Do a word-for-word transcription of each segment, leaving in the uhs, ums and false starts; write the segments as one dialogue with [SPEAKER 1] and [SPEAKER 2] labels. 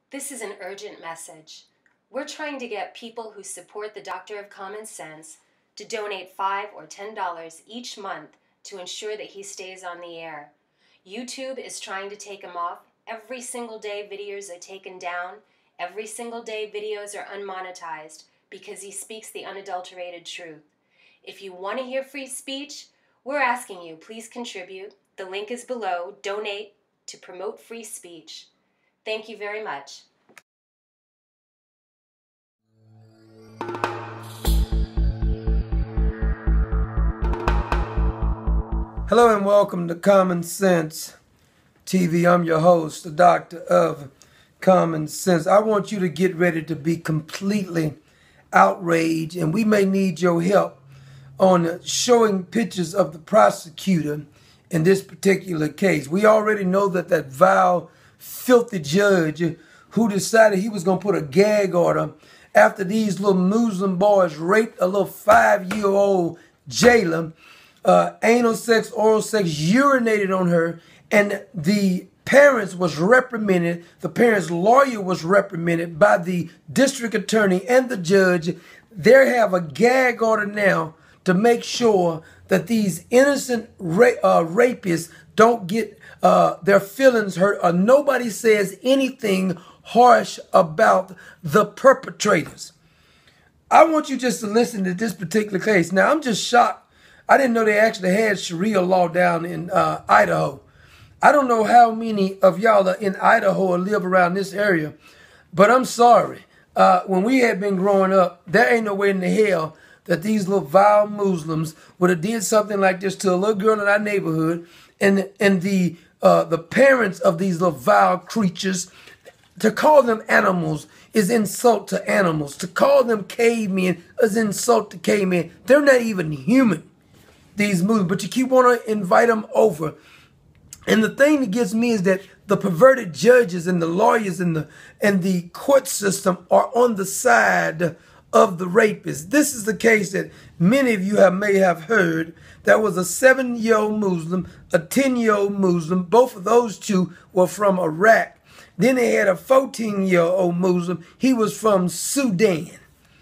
[SPEAKER 1] This is an urgent message. We're trying to get people who support the Doctor of Common Sense to donate five or ten dollars each month to ensure that he stays on the air. YouTube is trying to take him off. Every single day videos are taken down. Every single day videos are unmonetized because he speaks the unadulterated truth. If you want to hear free speech, we're asking you, please contribute. The link is below. Donate to promote free speech. Thank you very much.
[SPEAKER 2] Hello and welcome to Common Sense T V. I'm your host, the Doctor of Common Sense. I want you to get ready to be completely outraged, and we may need your help on showing pictures of the prosecutor in this particular case. We already know that that vile, filthy judge who decided he was going to put a gag order after these little Muslim boys raped a little five-year-old jailer, uh, anal sex, oral sex, urinated on her, and the parents was reprimanded, the parents' lawyer was reprimanded by the district attorney and the judge. They have a gag order now to make sure that these innocent ra uh, rapists don't get uh, their feelings hurt, or nobody says anything harsh about the perpetrators. I want you just to listen to this particular case. Now, I'm just shocked. I didn't know they actually had Sharia law down in uh, Idaho. I don't know how many of y'all are in Idaho or live around this area, but I'm sorry. Uh, when we had been growing up, there ain't no way in the hell that these little vile Muslims would have did something like this to a little girl in our neighborhood, and and the uh, the parents of these little vile creatures. To call them animals is insult to animals. To call them cavemen is insult to cavemen. They're not even human, these Muslims, but you keep wanting to invite them over. And the thing that gets me is that the perverted judges and the lawyers and the and the court system are on the side of the rapists. This is the case that many of you have may have heard. There was a seven-year-old Muslim, a ten-year-old Muslim. Both of those two were from Iraq. Then they had a fourteen-year-old Muslim. He was from Sudan.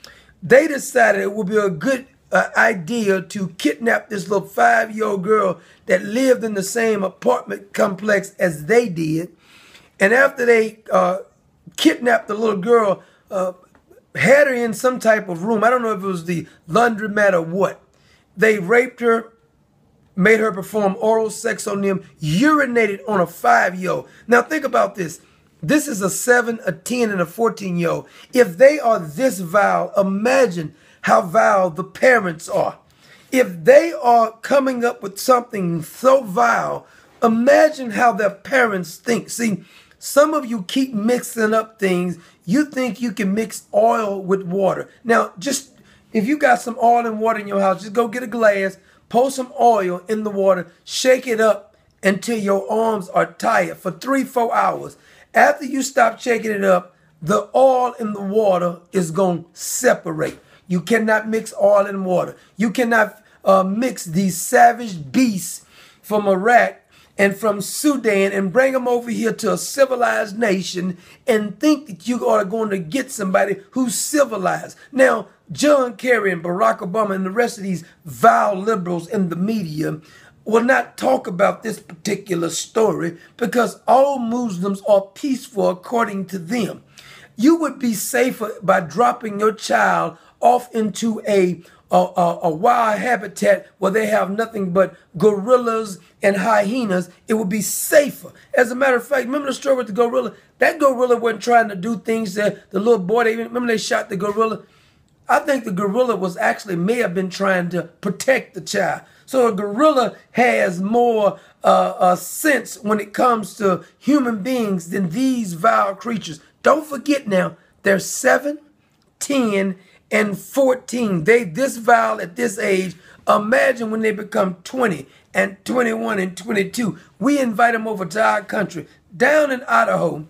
[SPEAKER 2] They decided it would be a good uh, idea to kidnap this little five-year-old girl that lived in the same apartment complex as they did. And after they uh, kidnapped the little girl, uh, had her in some type of room. I don't know if it was the laundromat or what. They raped her, made her perform oral sex on them, urinated on a five-year-old. Now think about this. This is a seven, a ten, and a fourteen-year-old. If they are this vile, imagine how vile the parents are. If they are coming up with something so vile, imagine how their parents think. See, some of you keep mixing up things. You think you can mix oil with water. Now, just if you got some oil and water in your house, just go get a glass, pour some oil in the water, shake it up until your arms are tired for three, four hours. After you stop shaking it up, the oil in the water is going to separate. You cannot mix oil and water. You cannot uh, mix these savage beasts from Iraq and from Sudan and bring them over here to a civilized nation and think that you are going to get somebody who's civilized. Now, John Kerry and Barack Obama and the rest of these vile liberals in the media will not talk about this particular story because all Muslims are peaceful according to them. You would be safer by dropping your child off into a A, a, a wild habitat where they have nothing but gorillas and hyenas. It would be safer. As a matter of fact, remember the story with the gorilla? That gorilla wasn't trying to do things that the little boy, they, remember they shot the gorilla? I think the gorilla was actually may have been trying to protect the child. So a gorilla has more uh, uh, sense when it comes to human beings than these vile creatures. Don't forget now, they're seven, ten, and fourteen. They this vile at this age. Imagine when they become twenty and twenty-one and twenty-two. We invite them over to our country. Down in Idaho,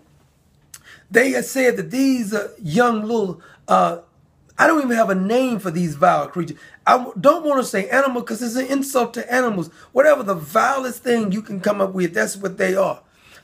[SPEAKER 2] they have said that these uh, young little, uh, I don't even have a name for these vile creatures. I don't want to say animal because it's an insult to animals. Whatever the vilest thing you can come up with, that's what they are.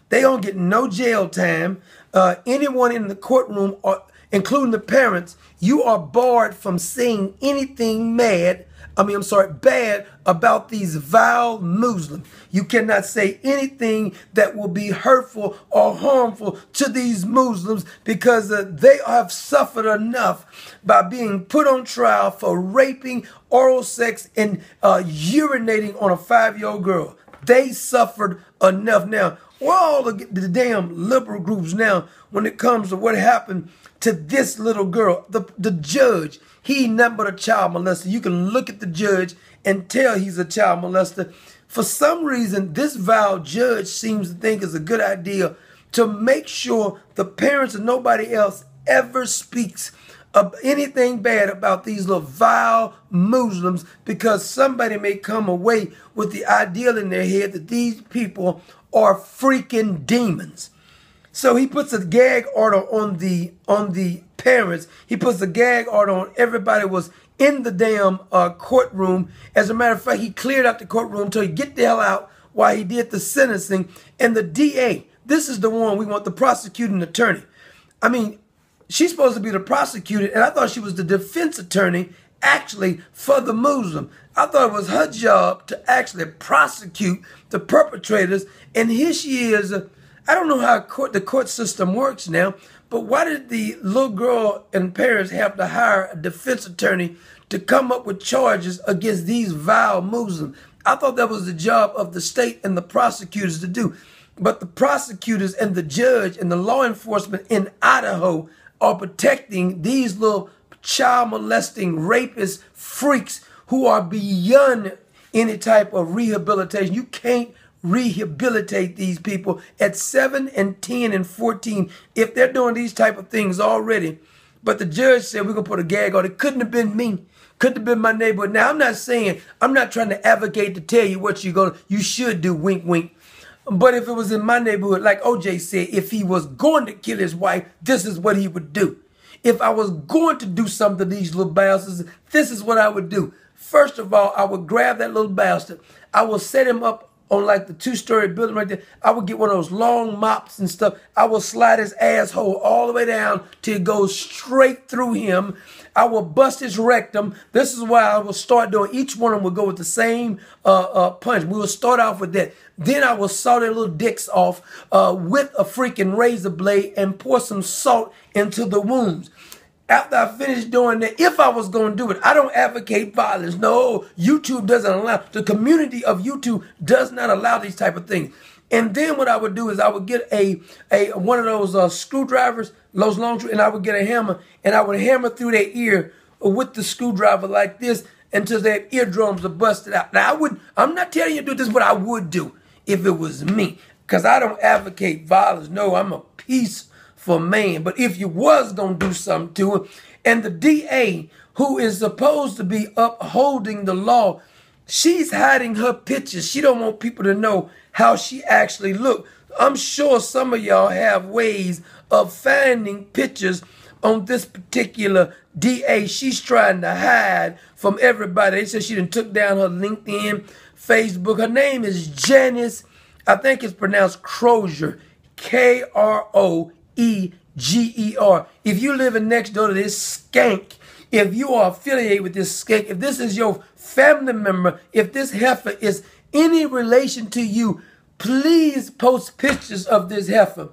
[SPEAKER 2] They don't get no jail time. Uh, anyone in the courtroom, or, including the parents, you are barred from saying anything mad, I mean, I'm sorry, bad about these vile Muslims. You cannot say anything that will be hurtful or harmful to these Muslims because uh, they have suffered enough by being put on trial for raping, oral sex, and uh, urinating on a five-year-old girl. They suffered enough. Now, where all the, the damn liberal groups now when it comes to what happened to this little girl? The, the judge, he nothing but a child molester. You can look at the judge and tell he's a child molester. For some reason, this vile judge seems to think it's a good idea to make sure the parents and nobody else ever speaks of anything bad about these little vile Muslims, because somebody may come away with the ideal in their head that these people are freaking demons. So he puts a gag order on the on the parents. He puts a gag order on everybody was in the damn uh, courtroom. As a matter of fact, he cleared out the courtroom until he get the hell out while he did the sentencing. And the D A, this is the one we want, the prosecuting attorney. I mean, she's supposed to be the prosecutor, and I thought she was the defense attorney actually for the Muslim. I thought it was her job to actually prosecute the perpetrators. And here she is. Uh, I don't know how court, the court system works now, but why did the little girl and parents have to hire a defense attorney to come up with charges against these vile Muslims? I thought that was the job of the state and the prosecutors to do. But the prosecutors and the judge and the law enforcement in Idaho are protecting these little child molesting rapist freaks who are beyond any type of rehabilitation. You can't rehabilitate these people at seven and ten and fourteen if they're doing these type of things already. But the judge said we're gonna put a gag on it. Couldn't have been me. Couldn't have been my neighborhood. Now I'm not saying, I'm not trying to advocate to tell you what you're gonna you should do, wink wink. But if it was in my neighborhood, like O J said, if he was going to kill his wife, this is what he would do. If I was going to do something to these little bastards, this is what I would do. First of all, I would grab that little bastard. I will set him up on like the two-story building right there. I would get one of those long mops and stuff. I will slide his asshole all the way down till it goes straight through him. I will bust his rectum. This is why I will start doing. Each one of them will go with the same uh, uh, punch. We will start off with that. Then I will saw their little dicks off uh, with a freaking razor blade and pour some salt into the wounds. After I finish doing that, if I was going to do it, I don't advocate violence. No, YouTube doesn't allow, the community of YouTube does not allow these type of things. And then what I would do is I would get a, a one of those uh, screwdrivers, those long, and I would get a hammer, and I would hammer through their ear with the screwdriver like this until their eardrums are busted out. Now, I would, I'm not telling you to do this, but I would do if it was me, because I don't advocate violence. No, I'm a peace for man. But if you was going to do something to him, and the D A, who is supposed to be upholding the law, she's hiding her pictures. She don't want people to know how she actually look. I'm sure some of y'all have ways of finding pictures on this particular D A. She's trying to hide from everybody. They said she done took down her LinkedIn, Facebook. Her name is Janice, I think it's pronounced Crozier, K R O E G E R. If you living next door to this skank, if you are affiliated with this skank, if this is your family member, if this heifer is any relation to you, please post pictures of this heifer.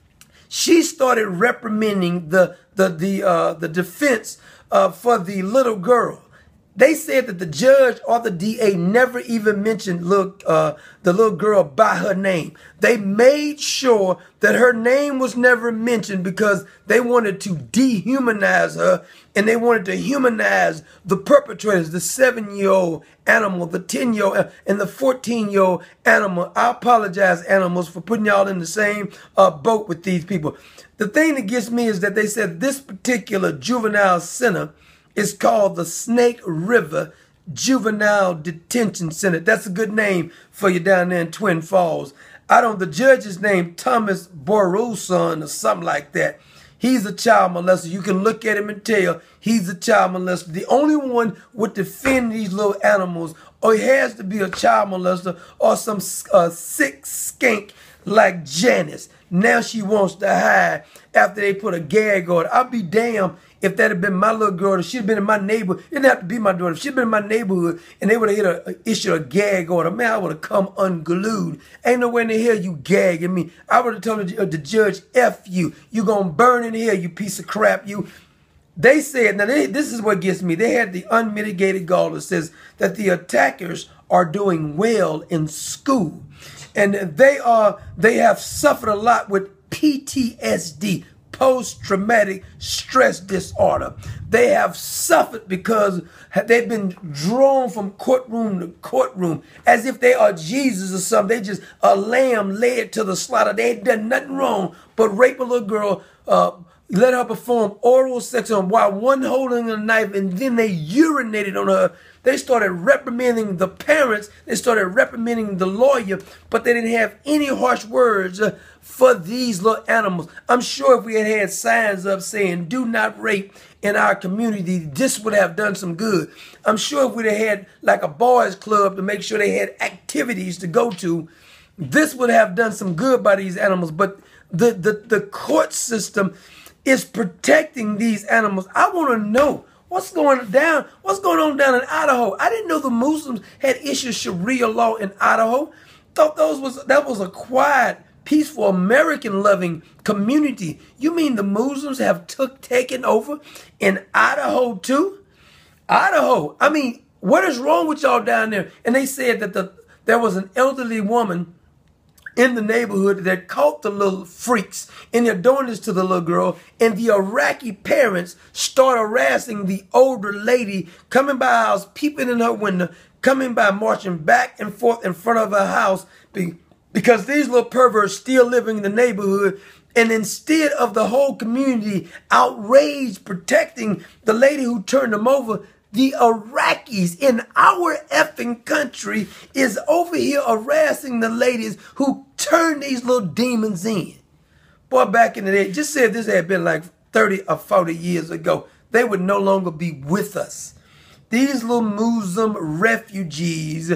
[SPEAKER 2] She started reprimanding the the the uh, the defense uh, for the little girl. They said that the judge or the D A never even mentioned look, uh, the little girl by her name. They made sure that her name was never mentioned because they wanted to dehumanize her, and they wanted to humanize the perpetrators, the seven-year-old animal, the ten-year-old, and the fourteen-year-old animal. I apologize, animals, for putting y'all in the same uh, boat with these people. The thing that gets me is that they said this particular juvenile center is called the Snake River Juvenile Detention Center. That's a good name for you down there in Twin Falls. I don't, the judge's name, Thomas Boruson or something like that. He's a child molester. You can look at him and tell he's a child molester. The only one would defend these little animals, or he has to be a child molester or some uh, sick skink like Janice. Now she wants to hide after they put a gag on her. I'll be damned if that had been my little girl, if she'd been in my neighborhood. It didn't have to be my daughter. If she'd been in my neighborhood and they would have hit a, issued a gag on her, man, I would have come unglued. Ain't nowhere in the hell you gagging me. I would have told the, the judge, F you. You gonna burn in hell, you piece of crap, you. They said, now they, this is what gets me. They had the unmitigated gall that says that the attackers are doing well in school. And they are, they have suffered a lot with P T S D, post-traumatic stress disorder. They have suffered because they've been drawn from courtroom to courtroom as if they are Jesus or something. They just a lamb led to the slaughter. They ain't done nothing wrong but rape a little girl, uh, let her perform oral sex on while one holding a knife, and then they urinated on her. They started reprimanding the parents. They started reprimanding the lawyer, but they didn't have any harsh words uh, for these little animals. I'm sure if we had had signs up saying, do not rape in our community, this would have done some good. I'm sure if we'd have had like a boys club to make sure they had activities to go to, this would have done some good by these animals. But the, the, the court system is protecting these animals. I want to know what's going down. What's going on down in Idaho? I didn't know the Muslims had issued Sharia law in Idaho. Thought those was that was a quiet, peaceful, American-loving community. You mean the Muslims have took taken over in Idaho too? Idaho. I mean, what is wrong with y'all down there? And they said that the there was an elderly woman in the neighborhood that caught the little freaks, and they're doing this to the little girl, and the Iraqi parents start harassing the older lady, coming by her house, peeping in her window, coming by, marching back and forth in front of her house, because these little perverts still living in the neighborhood. And instead of the whole community outraged, protecting the lady who turned them over, the Iraqis in our effing country is over here harassing the ladies who turned these little demons in. Boy, back in the day, just say if this had been like thirty or forty years ago, they would no longer be with us. These little Muslim refugees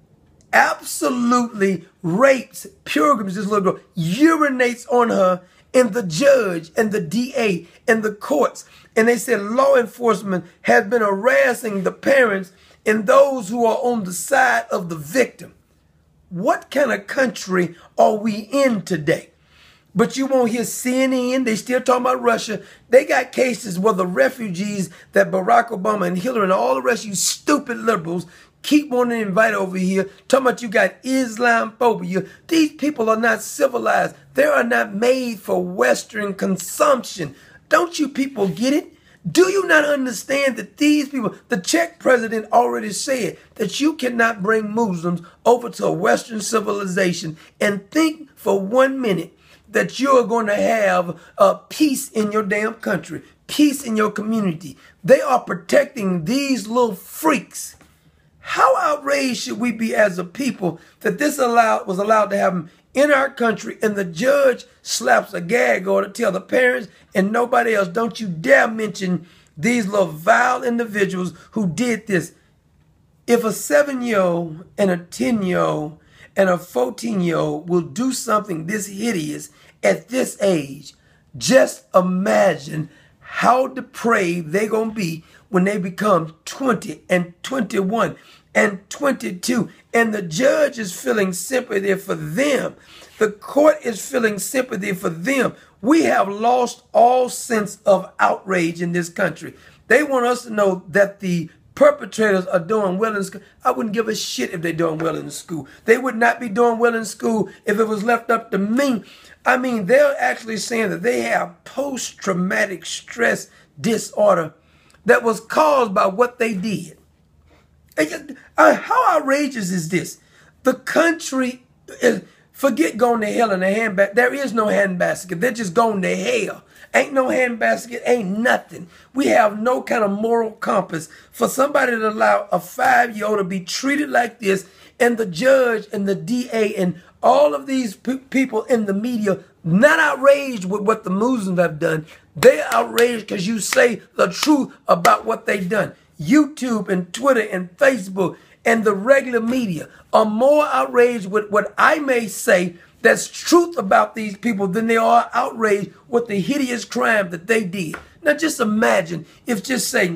[SPEAKER 2] absolutely rapes, pilgrims, this little girl, urinates on her, and the judge and the D A and the courts. And they said law enforcement has been harassing the parents and those who are on the side of the victim. What kind of country are we in today? But you won't hear C N N. They still talking about Russia. They got cases where the refugees that Barack Obama and Hillary and all the rest of you stupid liberals keep wanting to invite over here, talking about you got Islamophobia. These people are not civilized. They are not made for Western consumption. Don't you people get it? Do you not understand that these people, the Czech president already said that you cannot bring Muslims over to a Western civilization and think for one minute that you're going to have uh, peace in your damn country, peace in your community. They are protecting these little freaks. How outraged should we be as a people that this allowed was allowed to happen in our country, and the judge slaps a gag order to tell the parents and nobody else, don't you dare mention these little vile individuals who did this. If a seven-year-old and a ten-year-old and a fourteen-year-old will do something this hideous at this age, just imagine how depraved they're going to be when they become twenty and twenty-one and twenty-two. And the judge is feeling sympathy for them. The court is feeling sympathy for them. We have lost all sense of outrage in this country. They want us to know that the perpetrators are doing well in school. I wouldn't give a shit if they're doing well in school. They would not be doing well in school if it was left up to me. I mean, they're actually saying that they have post-traumatic stress disorder that was caused by what they did. And, uh, how outrageous is this? The country, is, forget going to hell in a handbasket. There is no handbasket. They're just going to hell. Ain't no handbasket, ain't nothing. We have no kind of moral compass for somebody to allow a five-year-old to be treated like this, and the judge and the D A and all of these pe people in the media not outraged with what the Muslims have done. They're outraged because you say the truth about what they've done. YouTube and Twitter and Facebook and the regular media are more outraged with what I may say that's truth about these people than they are outraged with the hideous crime that they did. Now just imagine if, just say,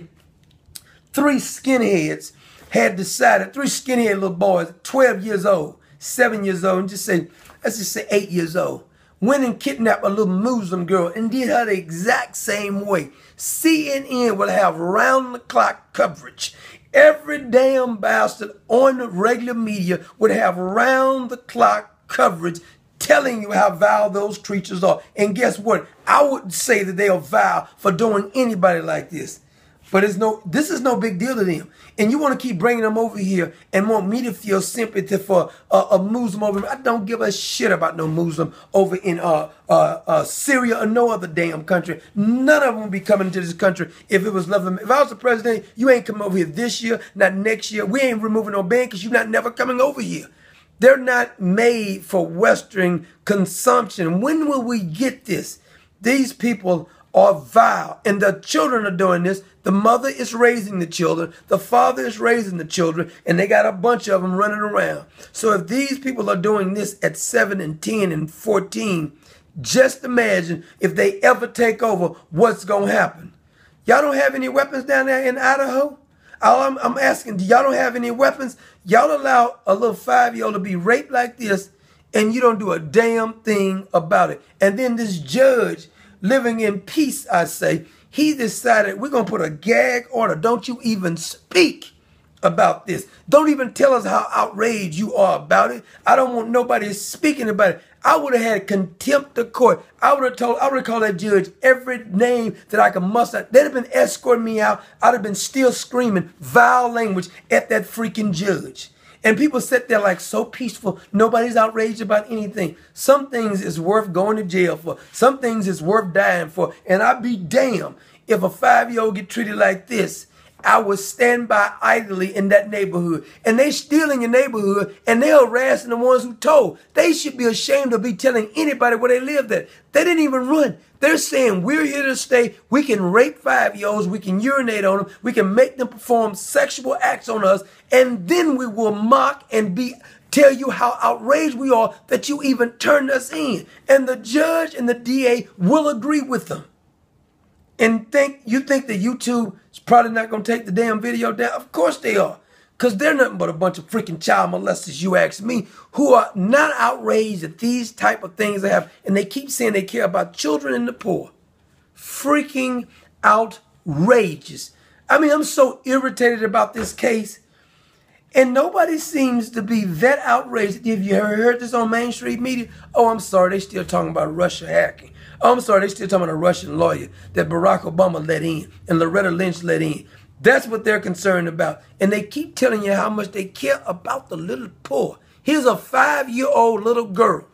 [SPEAKER 2] three skinheads had decided, three skinhead little boys, twelve years old, seven years old, and just say, let's just say eight years old, went and kidnapped a little Muslim girl and did her the exact same way. C N N would have round-the-clock coverage. Every damn bastard on the regular media would have round-the-clock coverage telling you how vile those creatures are. And guess what? I wouldn't say that they are vile for doing anybody like this. But it's no, this is no big deal to them. And you want to keep bringing them over here and want me to feel sympathy for a, a Muslim over here. I don't give a shit about no Muslim over in uh, uh, uh, Syria or no other damn country. None of them would be coming to this country if it was love them. If I was the president, you ain't coming over here this year, not next year. We ain't removing no ban because you're not never coming over here. They're not made for Western consumption. When will we get this? These people are vile, and the children are doing this. The mother is raising the children, the father is raising the children, and they got a bunch of them running around. So if these people are doing this at seven and ten and fourteen, just imagine if they ever take over, what's going to happen. Y'all don't have any weapons down there in Idaho? I'm, I'm asking, do y'all don't have any weapons? Y'all allow a little five-year-old to be raped like this, and you don't do a damn thing about it. And then this judge, living in peace, I say, he decided we're going to put a gag order. Don't you even speak about this. Don't even tell us how outraged you are about it. I don't want nobody speaking about it. I would have had contempt of court. I would have told, I would have called that judge every name that I could muster. They'd have been escorting me out. I'd have been still screaming vile language at that freaking judge. And people sit there like so peaceful. Nobody's outraged about anything. Some things is worth going to jail for. Some things is worth dying for. And I'd be damned if a five-year-old get treated like this. I would stand by idly in that neighborhood. And they still in your neighborhood, and they're harassing the ones who told. They should be ashamed to be telling anybody where they lived at. They didn't even run. They're saying, we're here to stay. We can rape five-year-olds. We can urinate on them. We can make them perform sexual acts on us. And then we will mock and be tell you how outraged we are that you even turned us in. And the judge and the D A will agree with them. And think you think that YouTube is probably not going to take the damn video down? Of course they are. Because they're nothing but a bunch of freaking child molesters, you ask me, who are not outraged at these type of things they have. And they keep saying they care about children and the poor. Freaking outrageous. I mean, I'm so irritated about this case. And nobody seems to be that outraged. Have you heard this on mainstream media? Oh, I'm sorry, they still talking about Russia hacking. Oh, I'm sorry, they still talking about a Russian lawyer that Barack Obama let in and Loretta Lynch let in. That's what they're concerned about. And they keep telling you how much they care about the little poor. Here's a five-year-old little girl.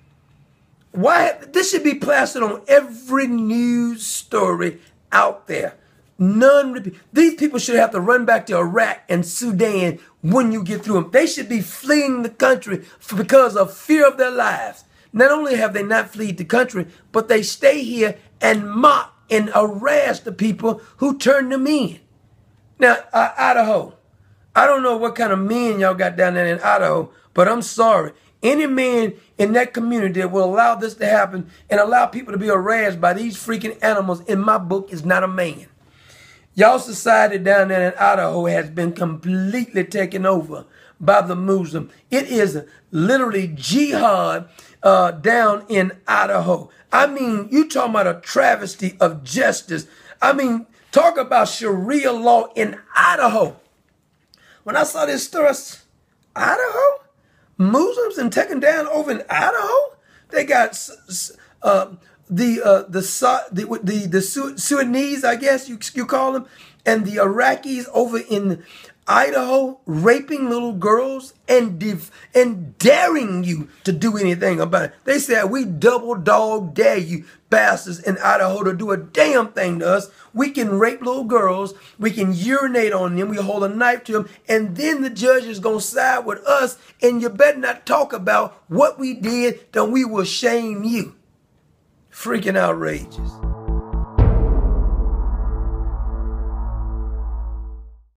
[SPEAKER 2] Why? This should be plastered on every news story out there. None. These people should have to run back to Iraq and Sudan when you get through them. They should be fleeing the country for, because of fear of their lives. Not only have they not fled the country, but they stay here and mock and harass the people who turn them in. Now, uh, Idaho, I don't know what kind of men y'all got down there in Idaho, but I'm sorry. Any man in that community that will allow this to happen and allow people to be harassed by these freaking animals, in my book, is not a man. Y'all society down there in Idaho has been completely taken over by the Muslim. It is literally jihad uh, down in Idaho. I mean, you talking about a travesty of justice. I mean, talk about Sharia law in Idaho. When I saw this story, Idaho? Muslims and taken down over in Idaho? They got uh, the, uh, the, the, the, the Sudanese, I guess you, you call them, and the Iraqis over in Idaho raping little girls and div and daring you to do anything about it. They said, we double dog dare you bastards in Idaho to do a damn thing to us. We can rape little girls. We can urinate on them. We hold a knife to them. And then the judge is going to side with us. And you better not talk about what we did, then we will shame you. Freaking outrageous.